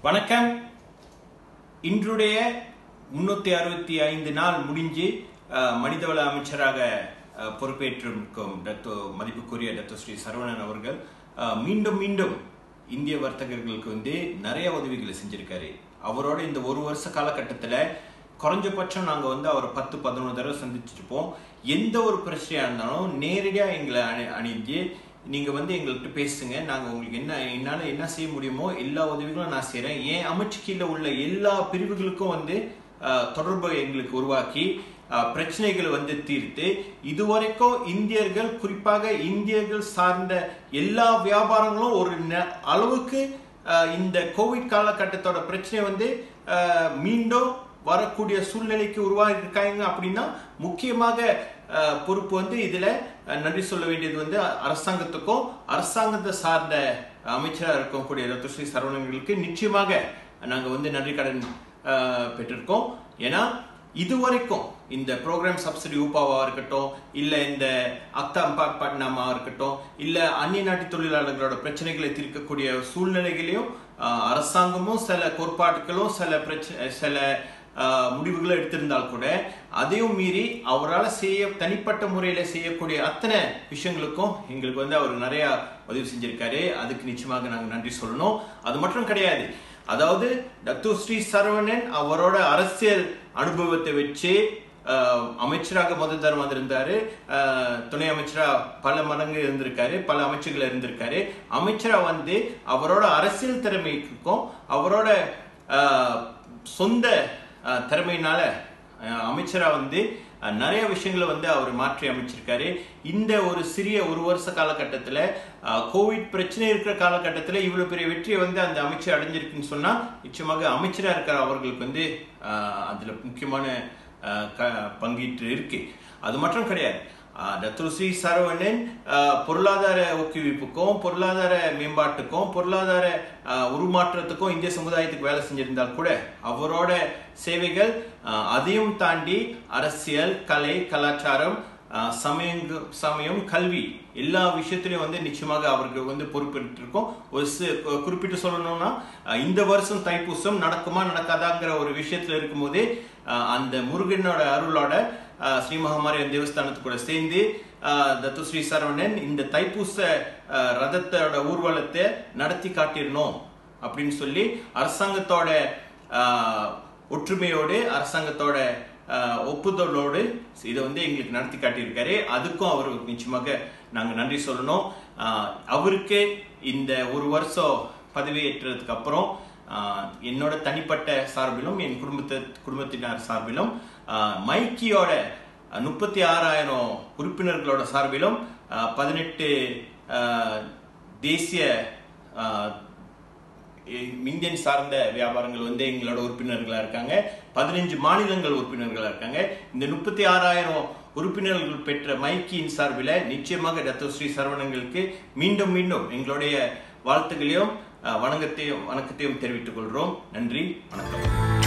வணக்கம். இன்றுடைய 365 நாள் முடிஞ்சு மனிதவள அமைச்சராக பொறுப்பேற்றிருக்கும் மதிப்புக்குரிய டாக்டர் ஸ்ரீ சரவணன் அவர்கள் மீண்டும் இந்திய வர்த்தகர்களுக்கு நிறைய உதவிகளை செஞ்சிருக்காரு. அவரோட இந்த ஒரு வருஷ காலகட்டத்தில் குறைஞ்சபட்சம் நாங்கள் அவரை 10-11 தடவை சந்திச்சிருப்போம். எந்த ஒரு பிரச்சனையா இருந்தாலும் நேரடியாக எங்களை அணிஞ்சு நீங்க எங்கள்கிட்ட பேசுங்க, நாங்க உங்களுக்கு என்னால என்ன செய்ய முடியுமோ எல்லா உதவிகளும் நான் செய்யறேன். என் அமைச்சு கீழே உள்ள எல்லா பிரிவுகளுக்கும் தொடர்பை எங்களுக்கு உருவாக்கி பிரச்சனைகளை தீர்த்து இதுவரைக்கும் இந்தியர்கள், குறிப்பாக இந்தியர்கள் சார்ந்த எல்லா வியாபாரங்களும் ஒரு அளவுக்கு இந்த கோவிட் காலகட்டத்தோட பிரச்சனை மீண்டும் வரக்கூடிய சூழ்நிலைக்கு உருவாகி இருக்காங்க. அப்படின்னா முக்கியமாக பொறுப்பு இதுல நன்றி சொல்ல வேண்டியது அரசாங்கத்துக்கும் அரசாங்கத்தை சார்ந்த அமைச்சராக இருக்கக்கூடிய டாக்டர் ஸ்ரீ சரவணங்களுக்கு நிச்சயமாக நாங்க நன்றி கடன் பெற்றிருக்கோம். ஏன்னா இதுவரைக்கும் இந்த ப்ரோக்ராம் சப்சிடி ஊப்பாவா இருக்கட்டும், இல்ல இந்த அக்தா பட்னாமா இருக்கட்டும், இல்ல அந்நிய நாட்டு தொழிலாளர்களோட பிரச்சனைகளை தீர்க்கக்கூடிய சூழ்நிலைகளையும் அரசாங்கமும் சில கோட்பாடுகளும் சில முடிவுகளை எடுத்திருந்தால் கூட அதையும் மீறி அவரால் தனிப்பட்ட முறையில செய்யக்கூடிய அத்தனை விஷயங்களுக்கும் எங்களுக்கு அவர் நிறைய உதவி செஞ்சிருக்காரு. அதுக்கு நிச்சயமாக நாங்க நன்றி சொல்லணும். அது மட்டும் கிடையாது, அதாவது டாக்டர் ஸ்ரீ சரவணன் அவரோட அரசியல் அனுபவத்தை வச்சு அமைச்சராக முதல் தரம் வந்திருந்தாரு, துணை அமைச்சரா பல மடங்கு இருந்திருக்காரு, பல அமைச்சர்கள் இருந்திருக்காரு. அமைச்சரா அவரோட அரசியல் திறமைக்கும் அவரோட சொந்த திறமையினால அமைச்சரா நிறைய விஷயங்களை அவர் மாற்றி அமைச்சிருக்காரு. இந்த ஒரு சிறிய ஒரு வருஷ காலகட்டத்தில் கோவிட் பிரச்சனை இருக்கிற காலகட்டத்தில் இவ்வளவு பெரிய வெற்றியை அந்த அமைச்சர் அடைஞ்சிருக்குன்னு சொன்னா நிச்சயமாக அமைச்சரா இருக்கிற அவர்களுக்கு அதுல முக்கியமான பங்கீட்டு இருக்கு. அது மட்டும் கிடையாது, டாக்டர் ஸ்ரீ சரவணன் பொருளாதார ஊக்குவிப்புக்கும் பொருளாதார மேம்பாட்டுக்கும் பொருளாதார உருமாற்றத்துக்கும் இந்திய சமுதாயத்துக்கு வேலை செஞ்சிருந்தால் கூட அவரோட சேவைகள் அதையும் தாண்டி அரசியல், கலை, கலாச்சாரம், சமயம், கல்வி எல்லா விஷயத்திலையும் நிச்சயமாக அவருக்கு பொறுப்பேற்று இருக்கோம். ஒரு குறிப்பிட்டு சொல்லணும்னா இந்த வருஷம் தைப்பூசம் நடக்குமா நடக்காதாங்கிற ஒரு விஷயத்துல இருக்கும்போதே அந்த முருகனோட அருளோட ஸ்ரீ மகாமாரியம்மன் தேவஸ்தானத்து கூட சேர்ந்து டாக்டர் ஸ்ரீ சரவணன் இந்த தைப்பூச ரதத்தோட ஊர்வலத்தை நடத்தி காட்டிடணும் அப்படின்னு சொல்லி அரசாங்கத்தோட ஒற்றுமையோடு அரசாங்கத்தோட ஒப்புதலோடு இதை எங்களுக்கு நடத்தி காட்டியிருக்காரு. அதுக்கும் அவருக்கு நிச்சயமாக நாங்க நன்றி சொல்லணும். அவருக்கு இந்த ஒரு வருஷம் பதவியேற்றதுக்கு அப்புறம் என்னோட தனிப்பட்ட சார்பிலும் என் குடும்பத்தினர் சார்பிலும் மைக்கியோட 36,000 உறுப்பினர்களோட சார்பிலும் 18 தேசிய இந்தியன் சார்ந்த வியாபாரங்கள் எங்களோட உறுப்பினர்களா இருக்காங்க. 15 மாநிலங்கள் உறுப்பினர்களா இருக்காங்க. இந்த 36,000 உறுப்பினர்கள் பெற்ற மைக்கியின் சார்பில் நிச்சயமாக டாக்டர் ஸ்ரீ சரவணங்களுக்கு மீண்டும் எங்களுடைய வாழ்த்துக்களையும் வணக்கத்தையும் தெரிவித்துக் கொள்றோம். நன்றி, வணக்கம்.